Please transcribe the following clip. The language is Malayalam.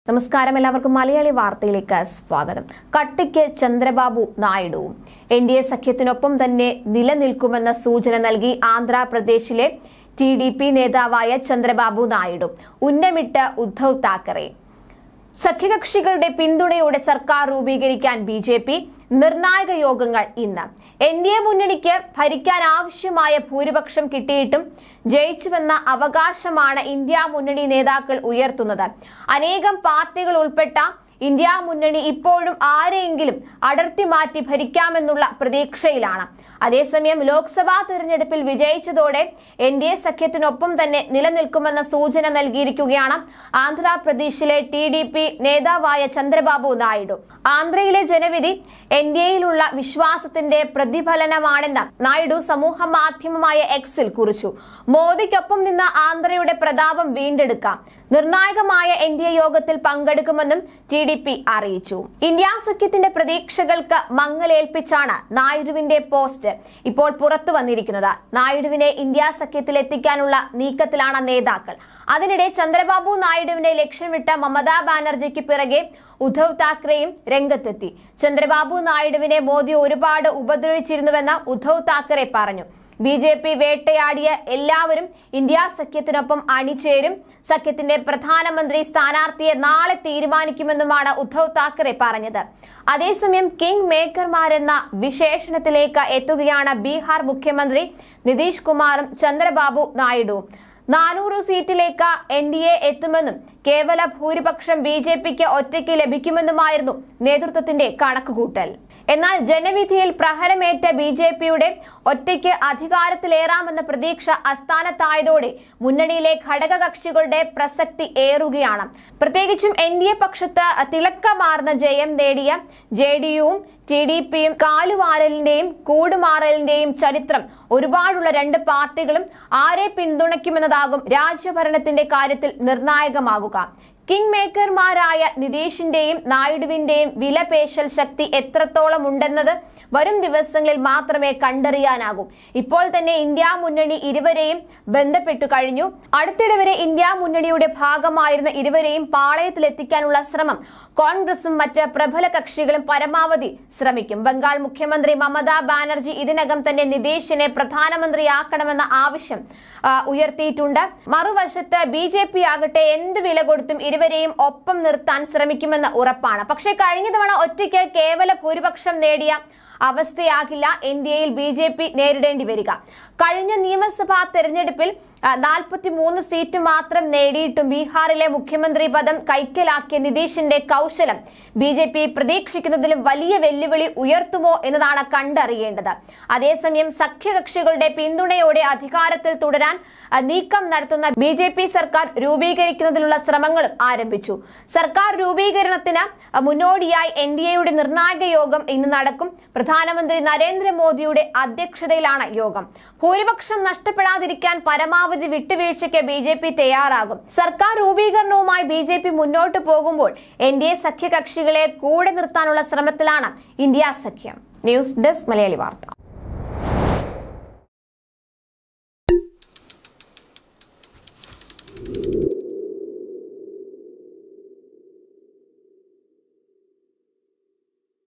നമസ്കാരം, എല്ലാവർക്കും മലയാളി വാർത്തയിലേക്ക് സ്വാഗതം. കട്ടിക്ക് ചന്ദ്രബാബു നായിഡു എൻഡിഎ സഖ്യത്തിനൊപ്പം തന്നെ നിലനിൽക്കുമെന്ന സൂചന നൽകി ആന്ധ്രാപ്രദേശിലെ ടിഡിപി നേതാവായ ചന്ദ്രബാബു നായിഡു ഉന്നമിട്ട് ഉദ്ധവ് താക്കറെ. സഖ്യകക്ഷികളുടെ പിന്തുണയോടെ സർക്കാർ രൂപീകരിക്കാൻ ബിജെപി നിർണായക യോഗങ്ങൾ ഇന്ന്. എൻഡിഎ മുന്നണിക്ക് ഭരിക്കാൻ ആവശ്യമായ ഭൂരിപക്ഷം കിട്ടിയിട്ടും ജയിച്ചുവെന്ന അവകാശമാണ് ഇന്ത്യ മുന്നണി നേതാക്കൾ ഉയർത്തുന്നത്. അനേകം പാർട്ടികൾ ഉൾപ്പെട്ട ഇന്ത്യ മുന്നണി ഇപ്പോഴും ആരെയെങ്കിലും അടർത്തി മാറ്റി ഭരിക്കാമെന്നുള്ള പ്രതീക്ഷയിലാണ്. അതേസമയം ലോക്സഭാ തെരഞ്ഞെടുപ്പിൽ വിജയിച്ചതോടെ എൻഡിഎ സഖ്യത്തിനൊപ്പം തന്നെ നിലനിൽക്കുമെന്ന സൂചന നൽകിയിരിക്കുകയാണ് ആന്ധ്രാപ്രദേശിലെ ടിഡിപി നേതാവായ ചന്ദ്രബാബു നായിഡു. ആന്ധ്രയിലെ ജനവിധി എൻഡിഎയിലുള്ള വിശ്വാസത്തിന്റെ പ്രതിഫലനമാണെന്ന് നായിഡു സമൂഹ മാധ്യമമായ എക്സിൽ കുറിച്ചു. മോദിക്കൊപ്പം നിന്ന ആന്ധ്രയുടെ പ്രതാപം വീണ്ടെടുക്കാം. നിർണായകമായ എൻഡിഎ യോഗത്തിൽ പങ്കെടുക്കുമെന്നും ടിഡിപി അറിയിച്ചു. ഇന്ത്യ സഖ്യത്തിന്റെ പ്രതീക്ഷകൾക്ക് മങ്ങലേൽപ്പിച്ചാണ് നായിഡുവിന്റെ പോസ്റ്റ് ഇപ്പോൾ പുറത്തു വന്നിരിക്കുന്നത്. നായിഡുവിനെ ഇന്ത്യ സഖ്യത്തിൽ എത്തിക്കാനുള്ള നീക്കത്തിലാണ് നേതാക്കൾ. അതിനിടെ ചന്ദ്രബാബു നായിഡുവിനെ ലക്ഷ്യമിട്ട മമതാ ബാനർജിക്ക് പിറകെ ഉദ്ധവ് താക്കറെയും രംഗത്തെത്തി. ചന്ദ്രബാബു നായിഡുവിനെ മോദി ഒരുപാട് ഉപദ്രവിച്ചിരുന്നുവെന്ന് ഉദ്ധവ് താക്കറെ പറഞ്ഞു. ബിജെപി വേട്ടയാടിയ എല്ലാവരും ഇന്ത്യ സഖ്യത്തിനൊപ്പം അണിചേരും. സഖ്യത്തിന്റെ പ്രധാനമന്ത്രി സ്ഥാനാർത്ഥിയെ നാളെ തീരുമാനിക്കുമെന്നുമാണ് ഉദ്ധവ് താക്കറെ പറഞ്ഞത്. അതേസമയം കിങ് മേക്കർമാരെന്ന വിശേഷണത്തിലേക്ക് എത്തുകയാണ് ബീഹാർ മുഖ്യമന്ത്രി നിതീഷ് കുമാറും ചന്ദ്രബാബു നായിഡുവും. 400 സീറ്റിലേക്ക് എൻഡിഎ എത്തുമെന്നും കേവല ഭൂരിപക്ഷം ബിജെപിക്ക് ഒറ്റയ്ക്ക് ലഭിക്കുമെന്നുമായിരുന്നു നേതൃത്വത്തിന്റെ കണക്കുകൂട്ടൽ. എന്നാൽ ജനവിധിയിൽ പ്രഹരമേറ്റ ബിജെപിയുടെ ഒറ്റയ്ക്ക് അധികാരത്തിലേറാമെന്ന പ്രതീക്ഷ അസ്ഥാനത്തായതോടെ മുന്നണിയിലെ ഘടകകക്ഷികളുടെ പ്രസക്തി ഏറുകയാണ്. പ്രത്യേകിച്ചും എൻഡിഎ പക്ഷത്ത് തിളക്കമാർന്ന ജയം നേടിയ ജെഡിയുവും ടിഡിപിയും കാലുവാരലിന്റെയും കൂടുമാറലിന്റെയും ചരിത്രം ഒരുപാടുള്ള രണ്ട് പാർട്ടികളും ആരെ പിന്തുണയ്ക്കുമെന്നതാകും രാജ്യഭരണത്തിന്റെ കാര്യത്തിൽ നിർണായകമാകുക. കിങ് മേക്കർമാരായ നിതീഷിന്റെയും നായിഡുവിന്റെയും വിലപേശൽ ശക്തി എത്രത്തോളം ഉണ്ടെന്നത് വരും ദിവസങ്ങളിൽ മാത്രമേ കണ്ടറിയാനാകൂ. ഇപ്പോൾ തന്നെ ഇന്ത്യ മുന്നണി ഇരുവരെയും ബന്ധപ്പെട്ടു കഴിഞ്ഞു. അടുത്തിടെ വരെ ഇന്ത്യ മുന്നണിയുടെ ഭാഗമായിരുന്ന ഇരുവരെയും പാളയത്തിലെത്തിക്കാനുള്ള ശ്രമം കോൺഗ്രസും മറ്റ് പ്രബല കക്ഷികളും പരമാവധി ശ്രമിക്കും. ബംഗാൾ മുഖ്യമന്ത്രി മമതാ ബാനർജി ഇതിനകം തന്നെ നിതീഷിനെ പ്രധാനമന്ത്രിയാക്കണമെന്ന ആവശ്യം ഉയർത്തിയിട്ടുണ്ട്. മറുവശത്ത് ബിജെപി ആകട്ടെ എന്ത് വില കൊടുത്തും ഇരുവരെയും ഒപ്പം നിർത്താൻ ശ്രമിക്കുമെന്ന് ഉറപ്പാണ്. പക്ഷേ കഴിഞ്ഞ തവണ ഒറ്റയ്ക്ക് കേവല ഭൂരിപക്ഷം നേടിയ അവസ്ഥയാകില്ല എൻഡിഎയിൽ ബിജെപി നേരിടേണ്ടി വരിക. കഴിഞ്ഞ നിയമസഭാ തെരഞ്ഞെടുപ്പിൽ 43 സീറ്റ് മാത്രം നേടിയിട്ടും ബീഹാറിലെ മുഖ്യമന്ത്രി പദം കൈക്കലാക്കിയ നിതീഷിന്റെ കൗശലം ബിജെപി പ്രതീക്ഷിക്കുന്നതിലും വലിയ വെല്ലുവിളി ഉയർത്തുമോ എന്നതാണ് കണ്ടറിയേണ്ടത്. അതേസമയം സഖ്യകക്ഷികളുടെ പിന്തുണയോടെ അധികാരത്തിൽ തുടരാൻ നീക്കം നടത്തുന്ന ബിജെപി സർക്കാർ രൂപീകരിക്കുന്നതിനുള്ള ശ്രമങ്ങളും ആരംഭിച്ചു. സർക്കാർ രൂപീകരണത്തിന് മുന്നോടിയായി എൻഡിഎയുടെ നിർണായക യോഗം ഇന്ന് നടക്കും. പ്രധാനമന്ത്രി നരേന്ദ്രമോദിയുടെ അധ്യക്ഷതയിലാണ് യോഗം. ഭൂരിപക്ഷം നഷ്ടപ്പെടാതിരിക്കാൻ പരമാവധി വിട്ടുവീഴ്ചയ്ക്ക് ബിജെപി തയ്യാറാകും. സർക്കാർ രൂപീകരണവുമായി ബിജെപി മുന്നോട്ട് പോകുമ്പോൾ എൻഡിഎ സഖ്യകക്ഷികളെ കൂടെ നിർത്താനുള്ള ശ്രമത്തിലാണ് ഇന്ത്യ സഖ്യം. ന്യൂസ് ഡെസ്ക് മലയാളി വാർത്ത.